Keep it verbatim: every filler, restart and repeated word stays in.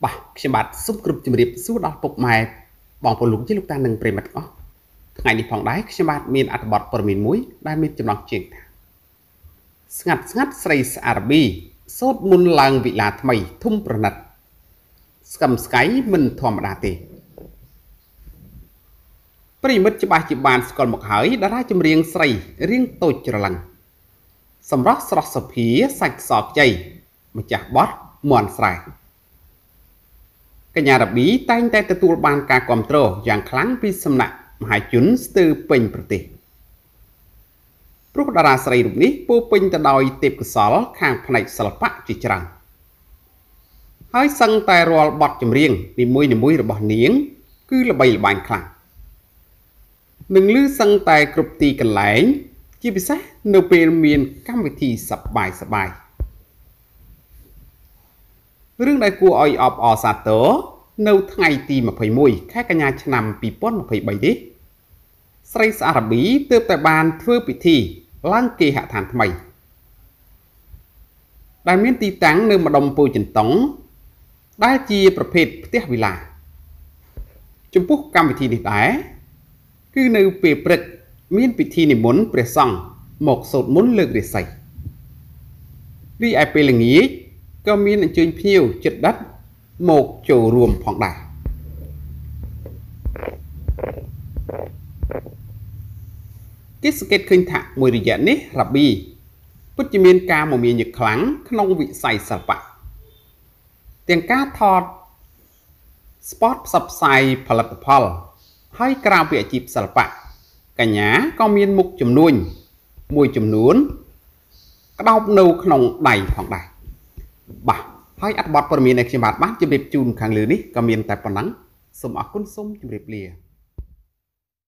บ่ខ្ញុំបាទសូមគ្រប់ជម្រាបសួរដល់ពុកម៉ែបងប្អូនលោកជាលោកតានិងប្រិមិត្តអស់ថ្ងៃនេះផងដែរខ្ញុំបាទមានអត្ថបទព័ត៌មានមួយដែលមានចំណងជើងថាស្ងាត់ស្ងាត់ស្រីស្អារប៊ីសូត្រមុនឡើងវិឡាថ្មីធំប្រណិតស្កឹមស្កៃមិនធម្មតាទេប្រិមិត្តច្បាស់ជាបានស្គាល់មកហើយតារាចម្រៀងស្រីរៀងតូចច្រឡឹងសម្រស់ស្រស់សុភាសាច់សខ្ចីម្ចាស់បទមន់ស្រែកញ្ញារ៉ាប៊ីតែងតែទទួលបានការគាំទ្រយ៉ាងខ្លាំងពីសំណាក់មហាជនស្ទើរពេញប្រទេសព្រោះតារាស្រីរូបនេះពោពេញទៅដោយទេពកោសល្យខាងផ្នែកសិល្បៈជាច្រើនហើយសឹងតែរាល់បទចម្រៀងនីមួយៗរបស់នាងគឺល្បីល្បាញខ្លាំងនឹងឮសឹងតែគ្រប់ទីកន្លែងជាពិសេសនៅពេលមានកម្មវិធីសប្បាយសប្បាយរឿងដែលគួរឲ្យអបអរសាទរនៅថ្ងៃទីម្ភៃមួយខែកញ្ញាឆ្នាំពីរពាន់ម្ភៃបីនេះស្រីស្អារ៉ាប៊ីទើបតែបានធ្វើពិធីឡើងគេហដ្ឋានថ្មីដែលមានទីតាំងនៅម្ដុំពោធិ៍ចិនតុងដែលជាប្រភេទផ្ទះវិឡាចំពោះកម្មវិធីនេះដែរគឺនៅពេលព្រឹកមានពិធីនិមន្តព្រះសង្ឃមកសូត្រមន្តលើករាសីរីឯពេលល្ងាចក៏មានអញ្ជើញភ្ញៀវជិតដិតមកចូលរួមផងដែរគេសង្កេតឃើញថាមួយរយៈនេះរ៉ាប៊ីពិតជាមានការមមាញឹកខ្លាំងក្នុងវិស័យសិល្បៈទាំងការថត spot ផ្សព្វផ្សាយផលិតផលហើយក្រៅពីអាជីពសិល្បៈកញ្ញាក៏មានមុខជំនួញមួយចំនួនក្តោបនៅក្នុងដៃផងដែរបាទហើយអត្ថបទព័ត៌មានដែលខ្ញុំបាទបានជម្រាបជូនខាងលើនេះក៏មានតែប៉ុណ្ណឹងសូមអរគុណសូមជម្រាបលា